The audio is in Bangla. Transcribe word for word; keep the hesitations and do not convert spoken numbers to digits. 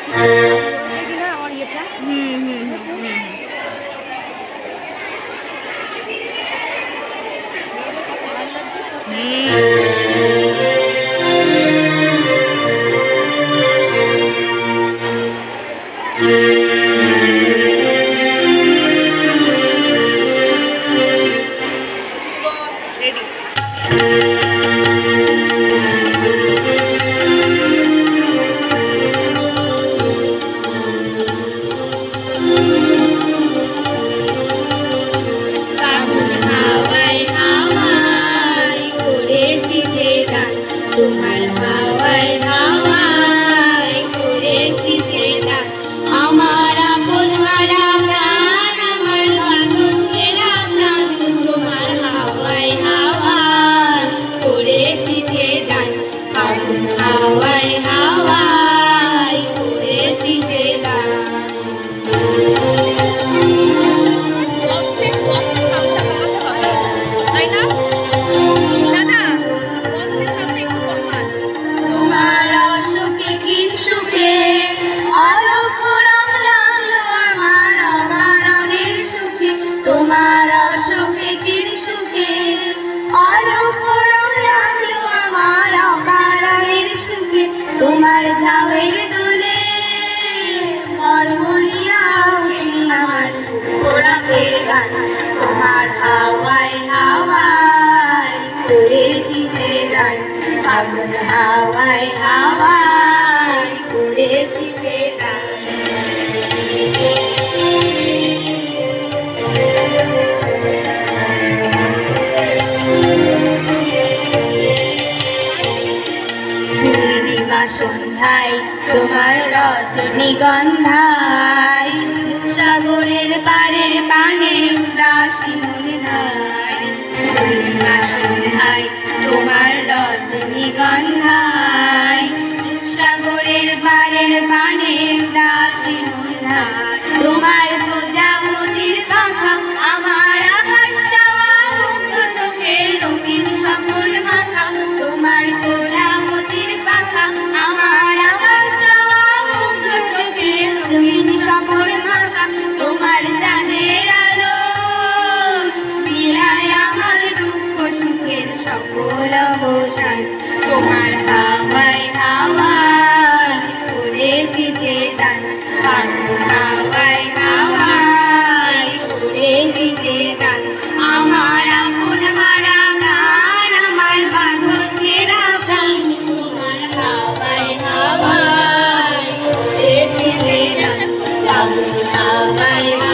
হুম হুম হুম হুম তোমার হাওয়ায় হাওয়ায় করেছি যে দান আমার আপন হারা প্রাণ আমার বাঁধন ছেঁড়া প্রাণ তোমার হাওয়ায় হাওয়ায় করেছি যে দান আগুন হাওয়ায় হাওয়ায় করেছি যে দান তোমার অসুখে কির সুখে অলোক রং লাগলো আমার অকারণের সুখে তোমার ঝাউয়ের দোলে মরমরিয়া উঠি আমার গোলাপের গান তোমার হাওয়ায় হাওয়ায় করেছি যে গান ফাগুন হাওয়ায় হাওয়ায় করেছি যে গান সন্ধ্যায় তোমার রজনীগন্ধায় সাগরের পারের পানে উদাসী মনে ধায় সন্ধ্যায় তোমার রজনীগন্ধায় সাগরের পারের পানে উদাসী মনে ধায় তোমার প্রজাপতির পাখা আমার আকাশ চাওয়া মুগ্ধ চোখের রঙিন সফল মাথা তোমার প্রজাপতির পাখা আমার আকাশ চাওয়া মুগ্ধ চোখের রঙিন সফল মাথা তোমার চাঁদের আলো মিলায় আমার দুঃখ সুখের সকল অবসান তোমার হাওয়ায় হাওয়ায় করেছি যে দান ফাগুন হাওয়ায় হাওয়ায় করেছি যে দান আমার আপন হারা প্রাণ আমার বাঁধন ছেঁড়া প্রাণ তোমার হাওয়ায় হাওয়ায় করেছি যে দান ফাগুন হাওয়ায়